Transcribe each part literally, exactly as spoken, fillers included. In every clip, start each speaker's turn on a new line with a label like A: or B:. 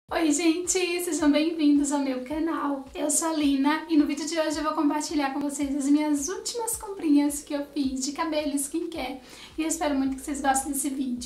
A: Oi gente, sejam bem-vindos ao meu canal. Eu sou a Lina e no vídeo de hoje eu vou compartilhar com vocês as minhas últimas comprinhas que eu fiz de cabelo e skincare. E eu espero muito que vocês gostem desse vídeo.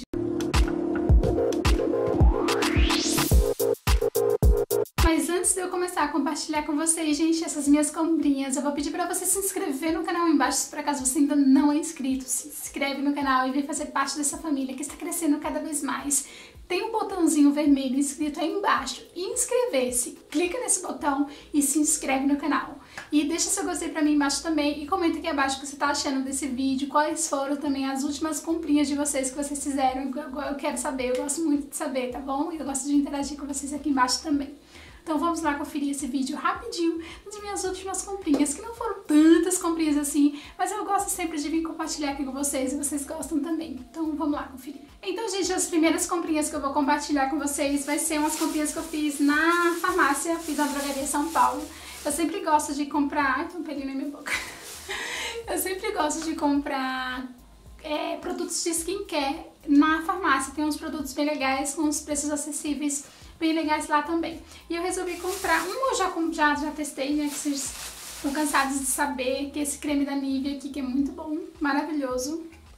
A: Mas antes de eu começar a compartilhar com vocês, gente, essas minhas comprinhas, eu vou pedir pra você se inscrever no canal aí embaixo, se por acaso você ainda não é inscrito. Se inscreve no canal e vem fazer parte dessa família que está crescendo cada vez mais. Tem um botãozinho vermelho escrito aí embaixo, inscrever-se. Clica nesse botão e se inscreve no canal. E deixa seu gostei pra mim embaixo também e comenta aqui abaixo o que você tá achando desse vídeo, quais foram também as últimas comprinhas de vocês que vocês fizeram. Eu quero saber, eu gosto muito de saber, tá bom? E eu gosto de interagir com vocês aqui embaixo também. Então vamos lá conferir esse vídeo rapidinho das minhas últimas comprinhas, que não foram tantas comprinhas assim, mas eu gosto sempre de vir compartilhar aqui com vocês e vocês gostam também. Então vamos lá conferir. Então, gente, as primeiras comprinhas que eu vou compartilhar com vocês vai ser umas comprinhas que eu fiz na farmácia, fiz na Drogaria São Paulo. Eu sempre gosto de comprar... Ai, tem um pelinho na minha boca. Eu sempre gosto de comprar é, produtos de skincare na farmácia. Tem uns produtos bem legais, com uns preços acessíveis, bem legais lá também. E eu resolvi comprar, um eu já, já, já testei, né, que vocês estão cansados de saber, que é esse creme da Nivea aqui, que é muito bom, maravilhoso.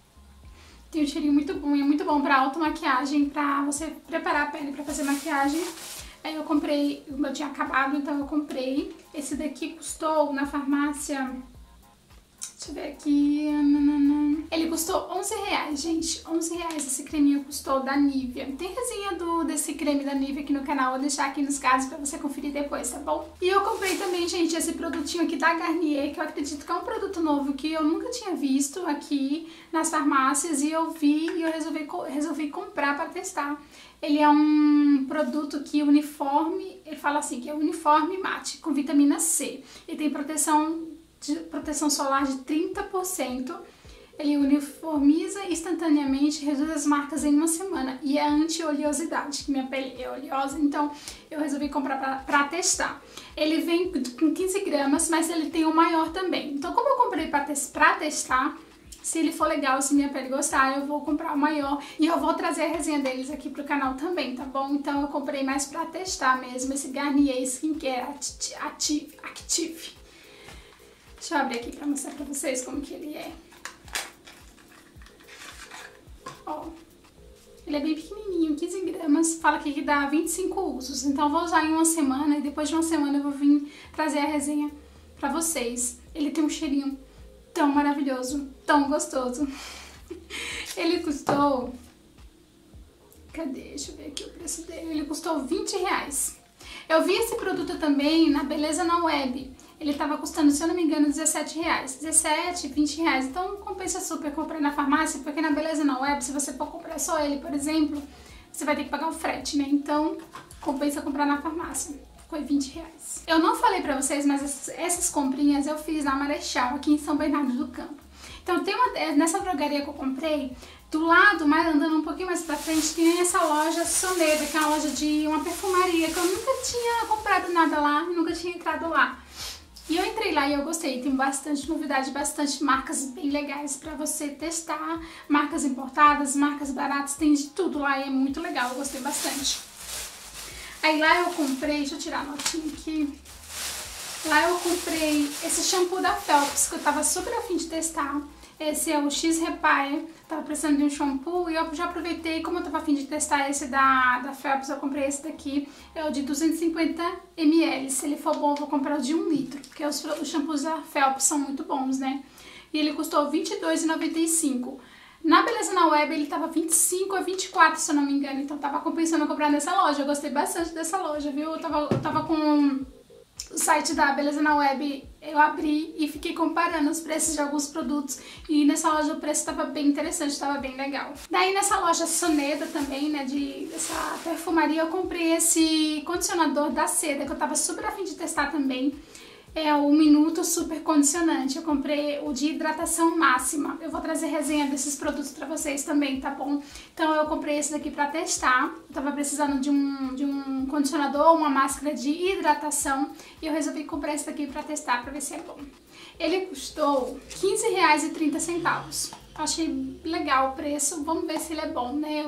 A: Tem um cheirinho muito bom, e é muito bom pra automaquiagem, pra você preparar a pele pra fazer maquiagem. Aí eu comprei, o meu tinha acabado, então eu comprei. Esse daqui custou na farmácia... Deixa eu ver aqui... Ele custou onze reais, gente. onze reais esse creminho custou da Nivea. Tem resenha do, desse creme da Nivea aqui no canal. Vou deixar aqui nos cards pra você conferir depois, tá bom? E eu comprei também, gente, esse produtinho aqui da Garnier, que eu acredito que é um produto novo que eu nunca tinha visto aqui nas farmácias. E eu vi e eu resolvi, resolvi comprar pra testar. Ele é um produto que uniforme... Ele fala assim, que é uniforme mate, com vitamina C. E tem proteção... de proteção solar de trinta por cento, ele uniformiza instantaneamente, reduz as marcas em uma semana e é anti-oleosidade, que minha pele é oleosa, então eu resolvi comprar pra, pra testar. Ele vem com quinze gramas, mas ele tem o maior também, então como eu comprei pra, te pra testar, se ele for legal, se minha pele gostar, eu vou comprar o maior e eu vou trazer a resenha deles aqui pro canal também, tá bom? Então eu comprei mais pra testar mesmo, esse Garnier Skincare Active. Active. Deixa eu abrir aqui pra mostrar pra vocês como que ele é. Ó, ele é bem pequenininho, quinze gramas, fala aqui que dá vinte e cinco usos. Então eu vou usar em uma semana e depois de uma semana eu vou vir trazer a resenha pra vocês. Ele tem um cheirinho tão maravilhoso, tão gostoso. Ele custou... Cadê? Deixa eu ver aqui o preço dele. Ele custou vinte reais. Eu vi esse produto também na Beleza na Web. Ele tava custando, se eu não me engano, dezessete reais. dezessete, vinte reais. Então compensa super comprar na farmácia, porque na Beleza na Web, se você for comprar só ele, por exemplo, você vai ter que pagar o frete, né? Então compensa comprar na farmácia. Foi vinte reais. Eu não falei pra vocês, mas essas, essas comprinhas eu fiz na Marechal, aqui em São Bernardo do Campo. Então tem uma, nessa drogaria que eu comprei, do lado, mas andando um pouquinho mais pra frente, tem essa loja Soneda, que é uma loja de uma perfumaria, que eu nunca tinha comprado nada lá, nunca tinha entrado lá. E eu entrei lá e eu gostei, tem bastante novidade, bastante marcas bem legais pra você testar, marcas importadas, marcas baratas, tem de tudo lá e é muito legal, eu gostei bastante. Aí lá eu comprei, deixa eu tirar a notinha aqui, lá eu comprei esse shampoo da Phelps, que eu tava super afim de testar. Esse é o X-Repair, tava precisando de um shampoo e eu já aproveitei, como eu tava afim de testar esse da, da Phelps, eu comprei esse daqui, é o de duzentos e cinquenta mililitros, se ele for bom eu vou comprar o de um litro, porque os, os shampoos da Phelps são muito bons, né? E ele custou vinte e dois reais e noventa e cinco centavos. Na Beleza na Web ele tava vinte e cinco a vinte e quatro, se eu não me engano, então tava compensando comprar nessa loja, eu gostei bastante dessa loja, viu? Eu tava, eu tava com... O site da Beleza na Web eu abri e fiquei comparando os preços de alguns produtos e nessa loja o preço estava bem interessante, estava bem legal. Daí nessa loja Soneda também, né, de essa perfumaria, eu comprei esse condicionador da Seda que eu tava super afim de testar também. É o Minuto Super Condicionante. Eu comprei o de hidratação máxima. Eu vou trazer resenha desses produtos pra vocês também, tá bom? Então eu comprei esse daqui pra testar. Eu tava precisando de um, de um condicionador, uma máscara de hidratação. E eu resolvi comprar esse daqui pra testar, pra ver se é bom. Ele custou quinze reais e trinta centavos. Achei legal o preço. Vamos ver se ele é bom, né? Eu vou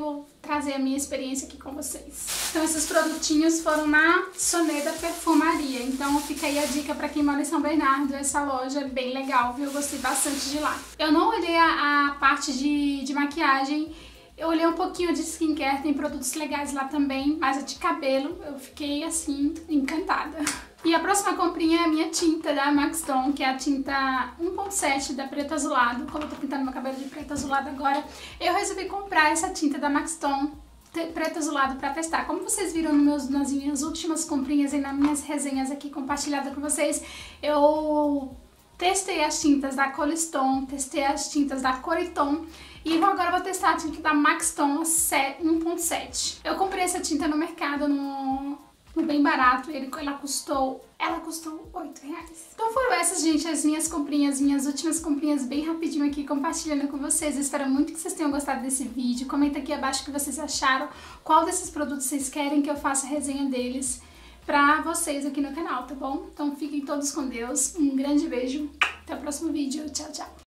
A: trazer a minha experiência aqui com vocês. Então esses produtinhos foram na Soneda Perfumaria, então fica aí a dica pra quem mora em São Bernardo, essa loja é bem legal, viu? Eu gostei bastante de lá. Eu não olhei a, a parte de, de maquiagem, eu olhei um pouquinho de skincare, tem produtos legais lá também, mas a de cabelo eu fiquei assim, encantada. E a próxima comprinha é a minha tinta da Maxton, que é a tinta um ponto sete da Preto Azulado. Como eu tô pintando meu cabelo de preto azulado agora, eu resolvi comprar essa tinta da Maxton Preto Azulado pra testar. Como vocês viram nos meus, nas minhas últimas comprinhas e nas minhas resenhas aqui compartilhadas com vocês, eu testei as tintas da Coliston, testei as tintas da Coriton e agora vou testar a tinta da Maxton um ponto sete. Eu comprei essa tinta no mercado, no... bem barato, ele, ela custou ela custou oito reais. Então foram essas, gente, as minhas comprinhas, minhas últimas comprinhas bem rapidinho aqui compartilhando com vocês. Eu espero muito que vocês tenham gostado desse vídeo. Comenta aqui abaixo o que vocês acharam, qual desses produtos vocês querem que eu faça a resenha deles pra vocês aqui no canal, tá bom? Então fiquem todos com Deus, um grande beijo, até o próximo vídeo, tchau, tchau!